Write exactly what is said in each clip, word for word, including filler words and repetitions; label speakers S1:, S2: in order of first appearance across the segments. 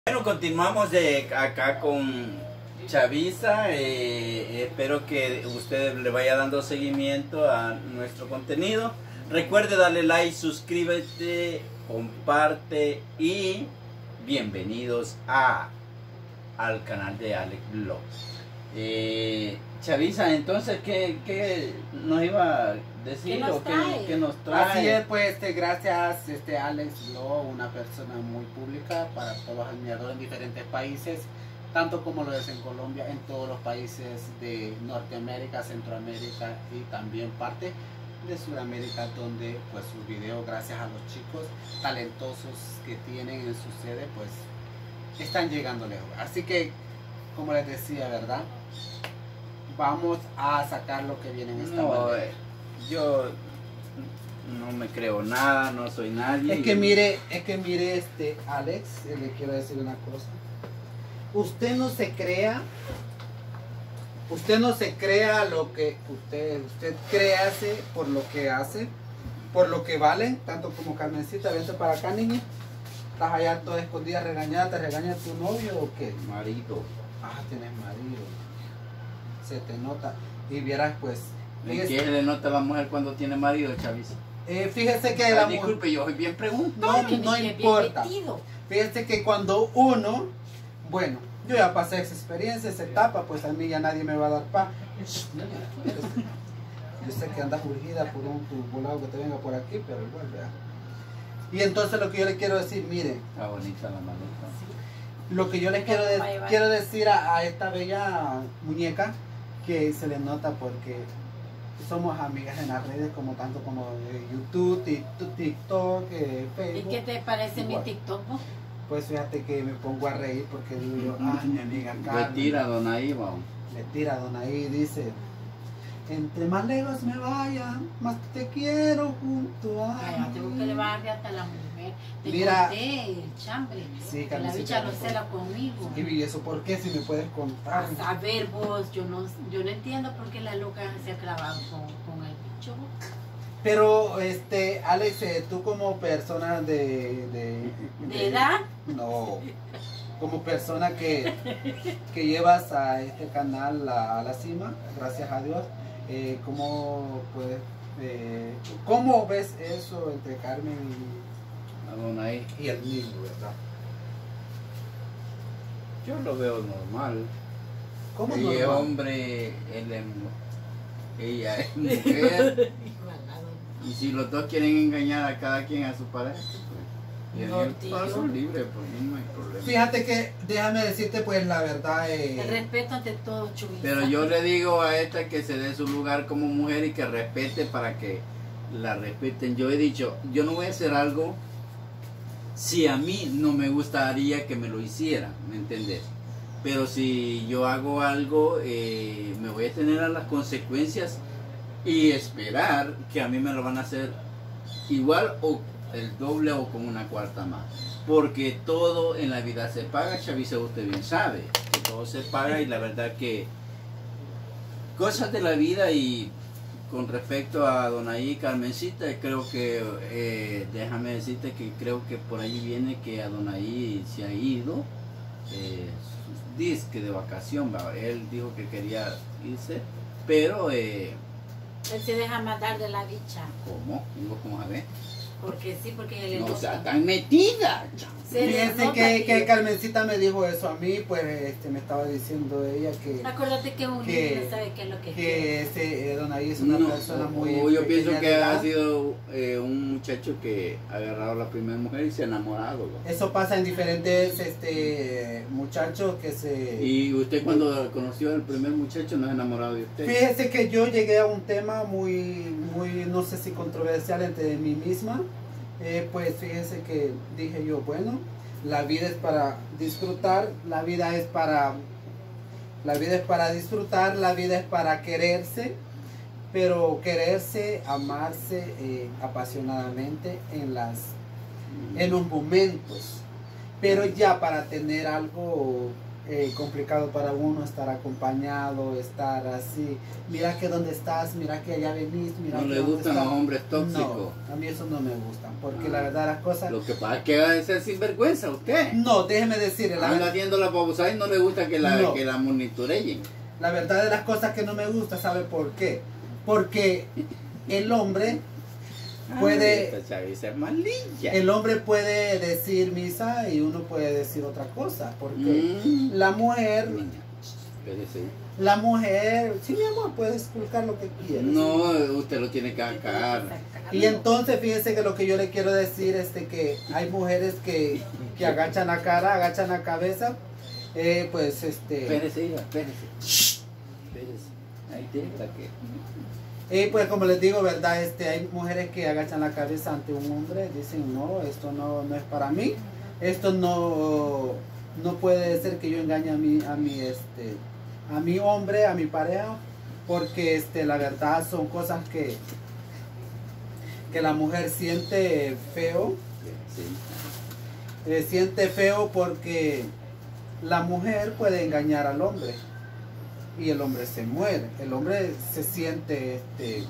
S1: Bueno, continuamos de acá con Chavisa. Eh, espero que usted le vaya dando seguimiento a nuestro contenido. Recuerde darle like, suscríbete, comparte y bienvenidos a al canal de Alex Vlog. Eh, Chavisa, entonces, ¿qué, qué nos iba a decir?
S2: ¿Qué nos
S1: o
S2: trae?
S1: qué, qué nos trae?
S3: Así es, pues este, gracias este Alex Vlog, una persona muy pública para todos los admiradores en diferentes países, tanto como lo es en Colombia, en todos los países de Norteamérica, Centroamérica y también parte de Sudamérica, donde pues sus videos, gracias a los chicos talentosos que tienen en su sede, pues están llegando lejos. Así que, como les decía, ¿verdad? Vamos a sacar lo que viene en esta
S1: No,
S3: manera.
S1: eh, yo no me creo nada, no soy nadie.
S3: Es que mire, es que mire este Alex, eh, le quiero decir una cosa. Usted no se crea, usted no se crea lo que usted, usted créase por lo que hace, por lo que vale, tanto como Carmencita. Vente para acá, niña. Estás allá toda escondida regañada, ¿te regaña tu novio o qué?
S1: Marido.
S3: Ah, tienes marido. Se te nota. Y vieras pues.
S1: ¿En
S3: fíjese,
S1: qué se le nota a la mujer cuando tiene marido, Chavisa?
S3: eh, fíjese que
S1: Ay,
S3: la mujer.
S1: disculpe, yo soy bien preguntón.
S3: No,
S2: Bien-
S3: no
S2: bien- bien
S3: importa.
S2: metido.
S3: Fíjense que cuando uno, bueno, yo ya pasé esa experiencia, esa etapa, pues a mí ya nadie me va a dar paz. Yo sé que andas urgida por un tu volado que te venga por aquí, pero igual, vea. Y entonces lo que yo le quiero decir, mire,
S1: Está bonita la maleta.
S3: lo que yo le quiero, de- quiero decir a, a esta bella muñeca, que se le nota porque somos amigas en las redes, como tanto como de YouTube, Tik- TikTok, eh,
S2: ¿Y
S3: Facebook.
S2: qué te parece mi
S3: Igual.
S2: TikTok? vos?
S3: Pues fíjate que me pongo a reír porque digo yo, ay, mi amiga Carmen.
S1: Retira, don Iva.
S3: Le tira don ahí, dice, entre más lejos me vaya, más te quiero junto a
S2: Ay,
S3: mí.
S2: tengo que le va a dar hasta la mujer. Te
S3: Mira.
S2: conté el chambre.
S3: Sí,
S2: que la
S3: Carmencita,
S2: bicha lo
S3: por
S2: cela conmigo.
S3: ¿Y eso por qué? Si me puedes contar.
S2: A ver vos, yo no, yo no entiendo por qué la loca se ha clavado con, con el bicho.
S3: Pero, este, Alex, eh, tú como persona de... ¿De,
S2: ¿De edad?
S3: No, como persona que, que llevas a este canal a, a la cima, gracias a Dios, eh, ¿cómo, pues, eh, ¿cómo ves eso entre Carmen
S1: A don Iva.
S3: y, y el niño, verdad?
S1: Yo lo veo normal.
S3: ¿Cómo
S1: Ella es
S3: normal?
S1: hombre, él es mu- ella es mujer. Y si los dos quieren engañar a cada quien a su pareja, pues, y
S2: No,
S1: el
S2: tío.
S1: paso libre, por mí no hay problema.
S3: Fíjate que, déjame decirte pues la verdad,
S2: El
S3: eh,
S2: respeto ante todo, Chubisa.
S1: Pero yo le digo a esta que se dé su lugar como mujer y que respete para que la respeten. Yo he dicho, yo no voy a hacer algo si a mí no me gustaría que me lo hicieran, ¿me entendés? Pero si yo hago algo, eh, me voy a tener a las consecuencias y esperar que a mí me lo van a hacer igual o el doble o con una cuarta más. Porque todo en la vida se paga, Chavisa, usted bien sabe que todo se paga y la verdad que cosas de la vida. Y con respecto a Donaí y Carmencita, creo que, eh, déjame decirte que creo que por ahí viene que a Donaí se ha ido, eh, sus disques de vacación, ¿va? Él dijo que quería irse, pero, eh,
S2: Él se deja matar de la bicha.
S1: ¿cómo? Digo, ¿cómo a ver?
S2: Porque sí, porque él
S1: No
S2: es
S1: sea tan metida.
S2: Se le
S3: fíjense
S2: nota
S3: que, que
S2: que-
S3: Carmencita me dijo eso a mí, pues este, me estaba diciendo ella que,
S2: Acuérdate que un
S3: que-
S2: niño no sabe qué es lo que quiere.
S3: que ese eh, Don Ahí es una
S1: No,
S3: persona muy
S1: o yo
S3: pequeña
S1: pienso
S3: de
S1: que
S3: edad.
S1: ha sido eh, un muchacho que ha agarrado a la primera mujer y se ha enamorado. ¿va?
S3: Eso pasa en diferentes este, muchachos que se...
S1: Y usted cuando conoció al primer muchacho no es enamorado de usted.
S3: Fíjese que yo llegué a un tema muy, muy, no sé si controversial entre mí misma. Eh, pues fíjese que dije yo, bueno, la vida es para disfrutar, la vida es para, la vida es para disfrutar, la vida es para quererse, pero quererse, amarse eh, apasionadamente en las, en los momentos. Pero ya para tener algo eh, complicado para uno estar acompañado, estar así. Mira que dónde estás, mira que allá venís, mira
S1: No
S3: que
S1: le
S3: dónde
S1: gustan
S3: estás.
S1: los hombres tóxicos.
S3: No, a mí eso no me gustan, porque
S1: Ah.
S3: la verdad las cosas...
S1: Lo que pasa es que va a ser sinvergüenza usted.
S3: No, déjeme decirle, la,
S1: Anda
S3: verdad-
S1: haciendo la babosa y no le gusta que la,
S3: No.
S1: que la monitoreen.
S3: la verdad de las cosas que no me gusta, ¿sabe por qué? Porque el hombre puede...
S1: Ay, esta chaviza es malilla.
S3: El hombre puede decir misa y uno puede decir otra cosa, porque
S1: Mm.
S3: la mujer,
S1: Niña, espérese.
S3: la mujer, sí mi amor, puedes explicar lo que quieras.
S1: No, usted lo tiene que sacar.
S3: Y entonces fíjense que lo que yo le quiero decir es de que hay mujeres que, que agachan la cara, agachan la cabeza, eh, pues este,
S1: Espérese, hija, espérese. Espérese. Ahí tiene la que.
S3: y pues como les digo, verdad, este, hay mujeres que agachan la cabeza ante un hombre, dicen no, esto no, no es para mí, esto no, no puede ser que yo engañe a mi, a mi, este, a mi hombre, a mi pareja, porque este, la verdad son cosas que, que la mujer siente feo.
S1: Sí.
S3: Eh, siente feo porque la mujer puede engañar al hombre y el hombre se muere, el hombre se siente este,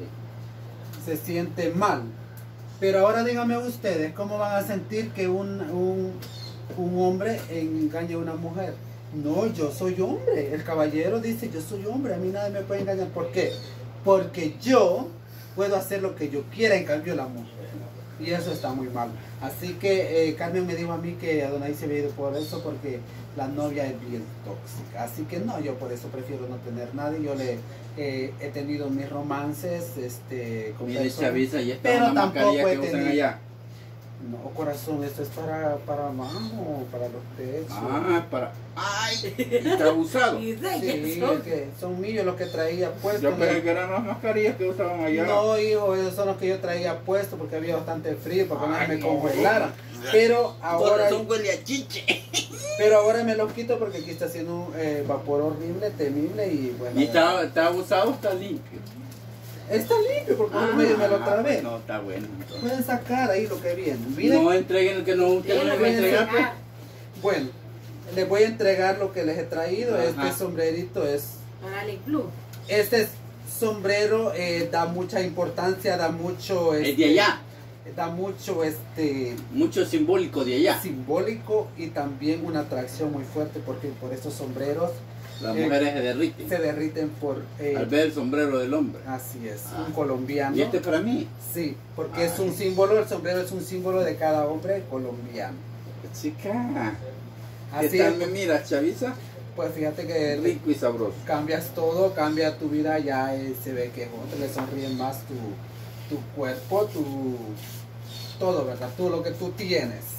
S3: se siente mal. Pero ahora díganme ustedes, ¿cómo van a sentir que un, un, un hombre engañe a una mujer? No, yo soy hombre, el caballero dice yo soy hombre, a mí nadie me puede engañar. ¿Por qué? Porque yo puedo hacer lo que yo quiera, en cambio la mujer. Y eso está muy mal. Así que eh, Carmen me dijo a mí que Adonai se había ido por eso, porque la novia es bien tóxica. Así que no, yo por eso prefiero no tener nadie. Yo le eh, he tenido mis romances este, con
S1: Mire,
S3: personas.
S1: chaviza, ya está
S3: Pero
S1: una
S3: tampoco
S1: mascarilla
S3: he
S1: que usan
S3: tenido-
S1: allá.
S3: No, corazón, esto es para, para abajo, para los techos.
S1: Ah, para. ¡Ay! Está abusado.
S2: Y de
S3: Sí,
S2: eso.
S3: es que son míos los que traía puestos.
S1: Yo pensé que eran las mascarillas que usaban allá.
S3: No, hijo, esos son los que yo traía puestos porque había bastante frío para que no
S1: Ay,
S3: me
S1: no.
S3: congelaran. Pero ahora,
S1: Son huele a chiche.
S3: pero ahora me los quito porque aquí está haciendo un eh, vapor horrible, temible y bueno.
S1: ¿Y está, está abusado o está limpio?
S3: Está limpio porque por medio me lo trabé.
S1: No, está bueno. entonces.
S3: Pueden sacar ahí lo que viene. Miren,
S1: No entreguen el que no usted no le va a
S3: voy a
S1: entregar. pues.
S3: bueno, les voy a entregar lo que les he traído.
S1: Ajá.
S3: Este sombrerito es,
S2: Para el club.
S3: este sombrero eh, da mucha importancia, da mucho,
S1: Es de
S3: este,
S1: allá.
S3: da mucho, este.
S1: Mucho simbólico de allá.
S3: simbólico y también una atracción muy fuerte porque por estos sombreros
S1: Las
S3: Eh,
S1: mujeres se derriten
S3: se derriten por eh,
S1: al ver el sombrero del hombre.
S3: así es,
S1: Ah.
S3: un colombiano.
S1: Y este es para mí.
S3: Sí, porque es
S1: Ay.
S3: un símbolo, el sombrero es un símbolo de cada hombre colombiano.
S1: Chica. ¿Qué
S3: Así
S1: tal
S3: es,
S1: me miras, chaviza?
S3: pues fíjate que
S1: Rico y sabroso.
S3: cambias todo, cambia tu vida, ya eh, se ve que otro le sonríe más tu, tu cuerpo, tu todo, ¿verdad? Tú lo que tú tienes.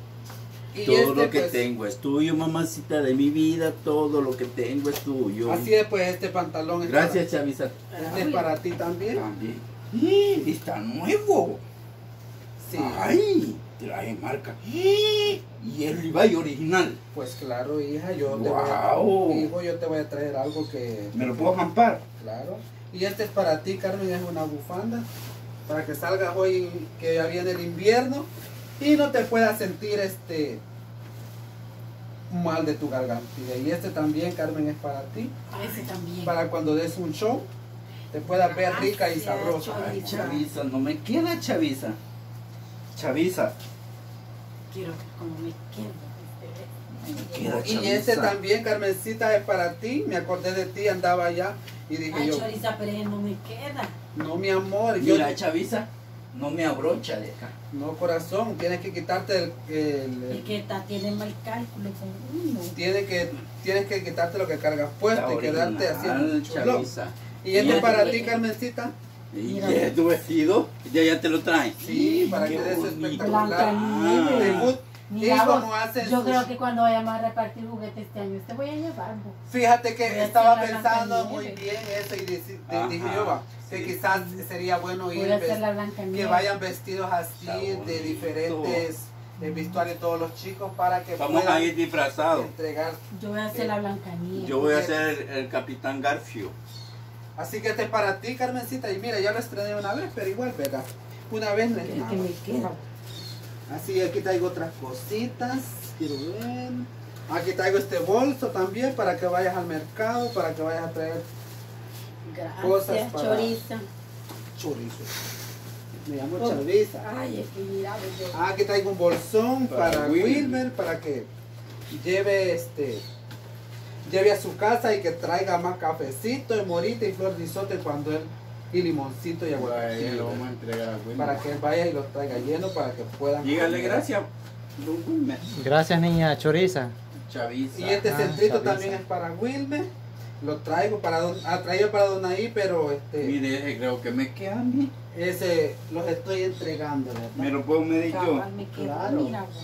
S3: Y
S1: Todo
S3: este,
S1: lo que
S3: pues,
S1: tengo es tuyo, mamacita de mi vida. Todo lo que tengo es tuyo.
S3: así es, pues este pantalón es
S1: Gracias, chaviza.
S3: para, este es para ti también.
S1: También. ¡Eh! Está nuevo.
S3: Sí.
S1: Ay, trae marca. ¡Eh! Y el Levi original.
S3: Pues claro, hija, yo te voy
S1: Guau.
S3: a, hijo, yo te voy a traer algo que...
S1: ¿Me lo puedo jampar?
S3: Claro. Y este es para ti, Carmen, es una bufanda. Para que salgas hoy, que ya viene el invierno. Y no te puedas sentir este mal de tu gargantilla. Y este también, Carmen, es para ti.
S2: Ese también.
S3: Para cuando des un show, te puedas ver rica y
S2: Gracias,
S3: sabrosa.
S1: Ay, chaviza, no me queda, chaviza. Chaviza.
S2: Quiero como me quedo.
S1: No me queda,
S3: Y
S1: chaviza.
S3: este también, Carmencita, es para ti. Me acordé de ti, andaba allá. Y dije
S2: Ay,
S3: yo,
S2: choriza, pero ese no me queda.
S3: no, mi amor, yo...
S1: Mira, chaviza, no me abrocha de acá.
S3: No, corazón, tienes que quitarte el, el-
S2: Es que está, tiene mal cálculo con uno.
S3: tiene que, tienes que quitarte lo que cargas puesto
S1: Está
S3: y quedarte
S1: original,
S3: haciendo un chulo.
S1: chaviza.
S3: Y este
S1: Mira,
S3: es para
S2: mira.
S3: ti, Carmencita.
S1: ¿Y
S2: Mira.
S1: qué es tu vestido? Ya ya te lo traen.
S3: Sí, para
S1: Qué
S3: que des
S1: bonito.
S3: espectacular.
S2: Blancanieves.
S3: De good.
S2: Mira,
S3: Y
S2: vos,
S3: como hacen
S2: yo
S3: sus-
S2: creo que cuando vayamos a repartir juguetes este año, te voy a llevar. vos.
S3: Fíjate
S2: Voy
S3: que
S2: a
S3: estaba
S2: hacer la
S3: pensando muy
S2: Blancanieves.
S3: bien eso y deci- de-
S1: Ajá,
S3: dije yo, va, que
S1: sí.
S3: quizás sería bueno
S2: Voy
S3: ir
S2: a hacer
S3: ves-
S2: la blanca
S3: que vayan vestidos así
S1: Está
S3: de
S1: bonito.
S3: diferentes eh, vestuarios todos los chicos para que
S1: Vamos
S3: puedan
S1: a ir disfrazados.
S3: entregar.
S2: Yo voy a hacer la blanca nieve.
S1: Yo voy a ser el, el capitán Garfio.
S3: Así que este es para ti, Carmencita. Y mira, ya lo estrené una vez, pero igual, ¿verdad? Una vez no es
S2: Que,
S3: nada.
S2: que me queda.
S3: Así, aquí traigo otras cositas. Quiero ver. Aquí traigo este bolso también para que vayas al mercado, para que vayas a traer
S2: Gracias,
S3: cosas para...
S2: choriza.
S3: Chorizo. Me llamo
S2: Oh.
S3: Chavisa.
S2: Ay, es que mira, bebé.
S3: Ah, aquí traigo un bolsón
S1: Para
S3: para,
S1: Wilmer.
S3: Wilmer, para que lleve este lleve a su casa y que traiga más cafecito y morita y flor de isote cuando él y limoncito y
S1: Ahí lo
S3: aguacate.
S1: vamos a entregar a Wilmer.
S3: Para que él vaya y lo traiga lleno para que puedan
S1: Dígale
S3: comer.
S1: gracias, don Wilmer.
S4: Gracias, niña Choriza.
S1: Chavisa.
S3: Y este
S4: Ah,
S3: centrito
S4: Chavisa.
S3: también es para Wilmer. Lo traigo para don, ha traído para Donaí, pero este
S1: Mire, ese creo que me queda a mí.
S3: ese los estoy entregando, ¿verdad?
S1: Me lo puedo medir yo.
S2: Cabal, me quedó,
S3: Claro.
S2: mira, vos.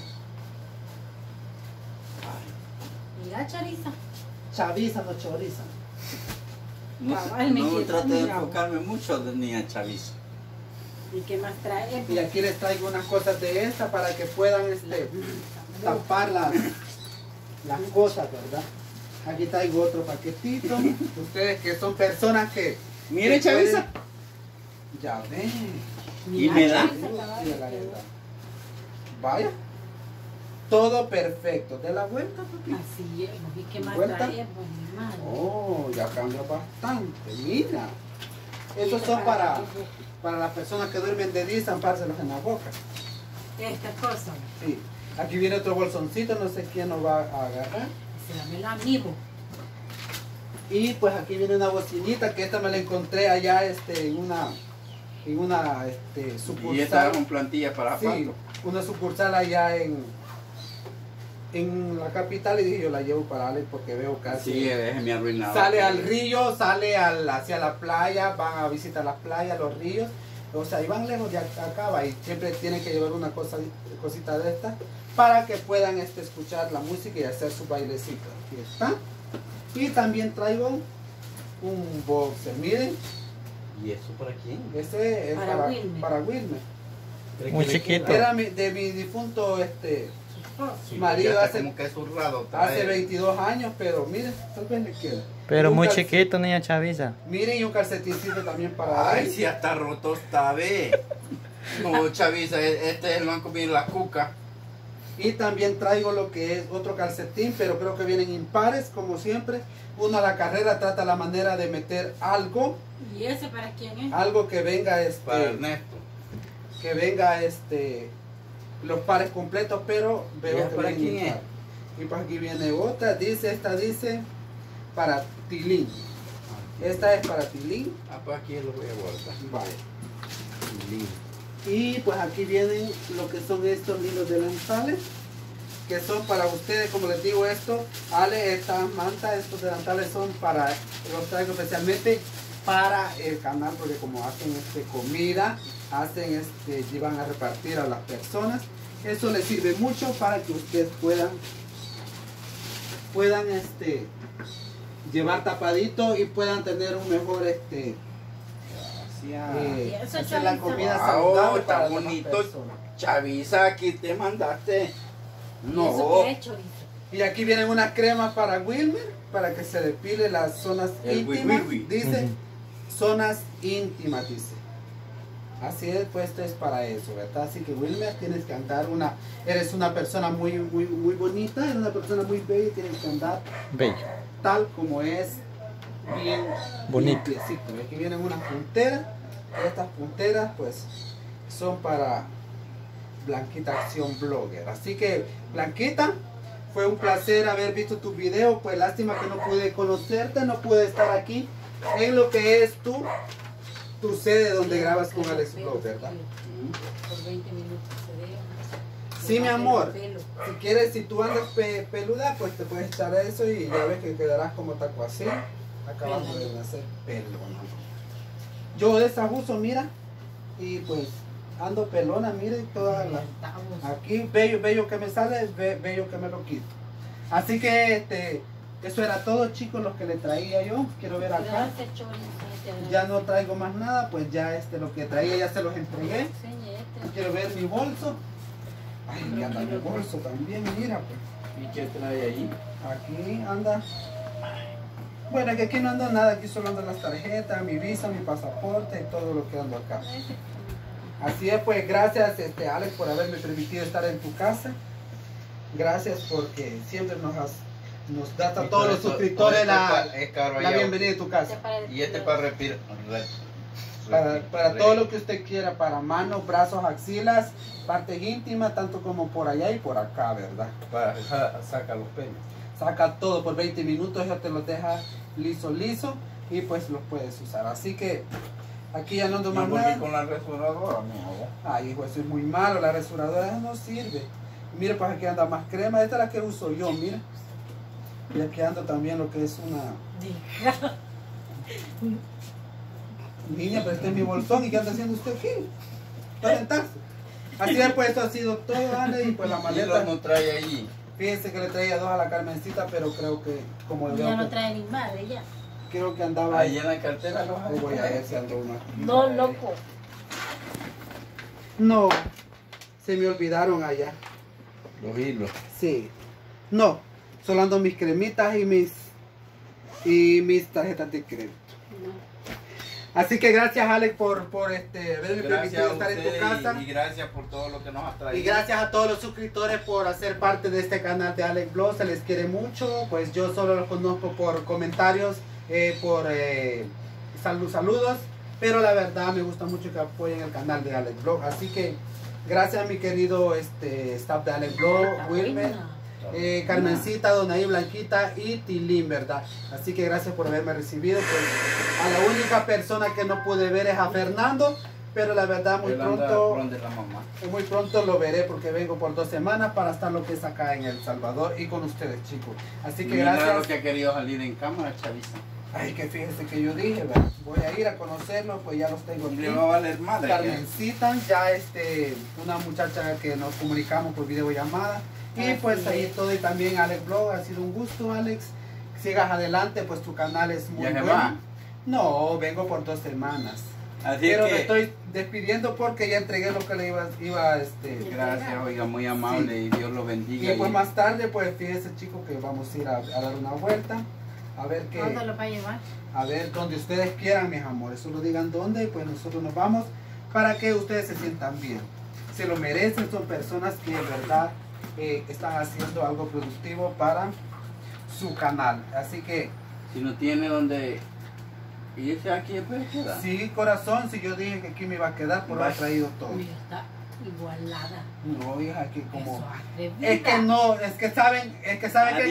S2: Mira, choriza.
S3: Chaviza, no choriza.
S1: No,
S2: Cabal, me
S1: no
S2: queda,
S1: trate de
S2: mira.
S1: enfocarme mucho de niña Chavisa.
S2: ¿Y qué más trae?
S3: Y aquí les traigo unas cosas de esta para que puedan este tapar las, las cosas, ¿verdad? Aquí traigo otro paquetito. Ustedes que son personas que...
S1: Mire,
S3: que
S1: Chavisa.
S3: pueden- Ya ven.
S1: Y me da.
S2: choriza, cabal,
S3: Sí,
S2: me
S3: la
S2: quedó.
S3: verdad. Vaya. Todo perfecto. De la vuelta, papi.
S2: Así es, ¿y qué más
S3: ¿Vuelta?
S2: trae? Pues, mi madre.
S3: Oh, ya cambia bastante. Mira. Esos son para, para las personas que duermen de día y zampárselos en la boca.
S2: Esta cosa,
S3: Sí. Aquí viene otro bolsoncito, no sé quién nos va a agarrar.
S2: se dame el amigo.
S3: Y pues aquí viene una bocinita que esta me la encontré allá este, en una, en una este,
S1: Y esta
S3: sucursal.
S1: con plantilla para
S3: Sí,
S1: asfalto.
S3: una sucursal allá en, en la capital y dije yo la llevo para Alex porque veo casi.
S1: Sí, déjeme arruinado.
S3: Sale al río, sale al, hacia la playa, van a visitar las playas, los ríos. O sea, y van lejos de acá, va, y siempre tienen que llevar una cosa, cosita de esta para que puedan este, escuchar la música y hacer su bailecito. Aquí está. Y también traigo un boxer, miren,
S1: ¿Y eso para quién?
S3: este es
S2: Para
S3: para,
S2: Wilmer.
S3: para Wilmer.
S4: Muy chiquito.
S3: Era mi- de mi difunto este,
S1: Sí,
S3: marido
S1: ya está
S3: hace-
S1: como que zurrado.
S3: hace veintidós años, pero miren, tal vez le queda.
S4: Pero
S3: Un
S4: muy
S3: calc-
S4: chiquito, niña Chavisa.
S3: Miren, y un calcetincito también para
S1: Ay,
S3: él.
S1: si hasta roto está, ve. No, Chavisa, e- este lo han comido la cuca.
S3: Y también traigo lo que es otro calcetín, pero creo que vienen impares, como siempre. Uno a la carrera trata la manera de meter algo,
S2: ¿Y ese para quién es?
S3: algo que venga
S1: Para
S3: este,
S1: Ernesto.
S3: que venga este, los pares completos, pero
S1: ¿Y
S3: veo
S1: es
S3: que
S1: para
S3: vienen
S1: quién es?
S3: impares. Y pues aquí viene otra, dice, esta dice para Tilín. Esta es para Tilín.
S1: Ah, pues aquí lo voy a guardar.
S3: Vale. Y pues aquí vienen lo que son estos lindos delantales, que son para ustedes, como les digo esto, Ale, estas mantas, estos delantales son para, los traigo especialmente para el canal, porque como hacen este comida, hacen este, llevan a repartir a las personas, eso les sirve mucho para que ustedes puedan, puedan este, llevar tapadito y puedan tener un mejor este,
S1: Gracias.
S3: eh,
S2: Y eso,
S3: hacer la
S2: Chavisa.
S3: comida
S1: Wow,
S3: saludable
S1: está
S3: para las demás
S1: bonito.
S3: personas.
S1: Chavisa, aquí te mandaste.
S2: ¿Y eso
S1: No.
S2: qué es, chorizo?
S3: Y aquí vienen unas cremas para Wilmer, para que se depile las zonas
S1: El
S3: íntimas.
S1: wiwiwi.
S3: Dice,
S4: Ujú.
S3: zonas íntimas, dice. Así es, pues esto es para eso, ¿verdad? Así que Wilmer, tienes que andar una, eres una persona muy, muy, muy bonita, eres una persona muy bella y tienes que andar
S4: Bello.
S3: tal como es, bien
S4: Bonito.
S3: limpiecito. Aquí vienen unas punteras, estas punteras pues son para Blanquita Acción Blogger. Así que Blanquita, fue un placer haber visto tu video, pues lástima que no pude conocerte, no pude estar aquí en lo que es tu, tu sede donde grabas con Alex Blog, ¿verdad?
S2: Por veinte minutos se ve.
S3: Sí, mi amor.
S2: Pelo.
S3: Si quieres, si tú andas pe- peluda, pues te puedes echar eso y ya ves que quedarás como taco así, acabando de nacer pelona. Yo desabuso, mira, y pues ando pelona, mire, todas las... Aquí, bello, bello que me sale, be- bello que me lo quito. Así que, este, eso era todo, chicos, lo que le traía yo. Quiero ver acá.
S2: Gracias, chorizo.
S3: Ya no traigo más nada, pues ya este, lo que traía ya se los entregué.
S2: Enseñe este.
S3: Quiero ver mi bolso. Ay, ya anda mi bolso también, mira, pues.
S1: ¿Y qué trae ahí?
S3: Aquí anda. Bueno, que aquí no anda nada, aquí solo andan las tarjetas, mi visa, mi pasaporte y todo lo que ando acá. Así es, pues gracias este, Alex por haberme permitido estar en tu casa. Gracias porque siempre nos has, nos das a
S1: Y
S3: todos
S1: todo
S3: los
S1: esto-
S3: suscriptores
S1: todo esto
S3: la,
S1: es pa- es caro
S3: la
S1: allá.
S3: bienvenida a tu casa.
S1: Y este para respirar.
S3: Para, para todo lo que usted quiera, para manos, brazos, axilas, partes íntimas, tanto como por allá y por acá, ¿verdad?
S1: Para ja- saca los pelos.
S3: Saca todo por veinte minutos, ya te lo deja liso, liso y pues los puedes usar. Así que aquí ya no ando más
S1: Yo volví
S3: nada.
S1: con la restauradora, mi amor.
S3: Ay, hijo, eso es muy malo, la restauradora no sirve. Mire, pues aquí anda más crema, esta es la que uso yo, mira. Y aquí anda también lo que es una... Niña, pero este es mi bolsón, ¿y qué anda haciendo usted aquí? Para sentarse. Así es, pues esto ha sido todo, Ale, y pues la
S1: Y lo
S3: maleta.
S1: no trae ahí.
S3: Fíjense que le traía dos a la Carmencita, pero creo que, como
S2: Ya
S3: veo
S2: no
S3: que,
S2: trae ni madre, ya.
S3: creo que andaba
S1: Ahí en la cartera los
S3: Ahí voy a ver si ando una.
S2: No, loco.
S3: No, se me olvidaron allá.
S1: Los hilos.
S3: Sí. No, solo ando mis cremitas y mis y mis tarjetas de crédito. Así que gracias, Alex, por, por este, haberme
S1: Gracias
S3: permitido
S1: a
S3: estar en tu
S1: usted
S3: casa.
S1: y, y gracias por todo lo que nos ha traído.
S3: Y gracias a todos los suscriptores por hacer parte de este canal de Alex Blog. Se les quiere mucho. Pues yo solo los conozco por comentarios, eh, por eh, salud, saludos. Pero la verdad me gusta mucho que apoyen el canal de Alex Blog. Así que gracias a mi querido este, staff de Alex Blog, Wilmer, eh, Carmencita, Donaí, Blanquita y Tilín, ¿verdad? Así que gracias por haberme recibido. Pues, a la única persona que no pude ver es a Fernando. Pero la verdad muy
S1: Él anda
S3: pronto...
S1: por donde la mamá.
S3: Muy pronto lo veré porque vengo por dos semanas para estar lo que es acá en El Salvador y con ustedes, chicos. Así que
S1: Milagro
S3: gracias.
S1: que ha querido salir en cámara, Chavisa.
S3: Ay, que fíjense que yo dije, ¿verdad? Voy a ir a conocerlo, pues ya los tengo aquí.
S1: Le va a valer madre.
S3: Carmencita, ya este, una muchacha que nos comunicamos por videollamada. Y pues ahí todo y también Alex Blog, ha sido un gusto, Alex. Sigas adelante, pues tu canal es muy
S1: ¿Ya se
S3: bueno.
S1: va?
S3: No, vengo por dos semanas.
S1: Así
S3: Pero
S1: que,
S3: me estoy despidiendo porque ya entregué lo que le iba, iba este,
S1: gracias, oiga, muy amable
S3: Sí.
S1: y Dios lo bendiga.
S3: Y pues
S1: y-
S3: más tarde, pues fíjese, chicos, que vamos a ir a, a dar una vuelta. A ver qué,
S2: ¿Dónde lo va a llevar?
S3: a ver donde ustedes quieran, mis amores. Solo digan dónde y pues nosotros nos vamos para que ustedes se sientan bien. Se lo merecen, son personas que en verdad eh, están haciendo algo productivo para su canal. Así que,
S1: Si no tiene donde irse aquí, pues queda.
S3: sí, corazón, si yo dije que aquí me iba a quedar, pues lo he
S1: Bye.
S3: traído todo.
S2: Uy, está igualada.
S3: No, hija, que como...
S2: Eso, atrevida.
S3: Es que no, es que saben, es que saben que...